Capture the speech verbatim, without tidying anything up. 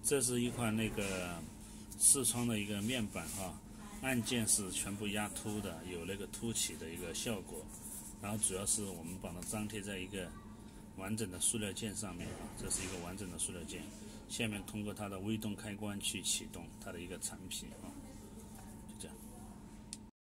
这是一款那个视窗的一个面板哈，按键是全部压凸的，有那个凸起的一个效果。然后主要是我们把它张贴在一个完整的塑料件上面啊，这是一个完整的塑料件，下面通过它的微动开关去启动它的一个产品啊。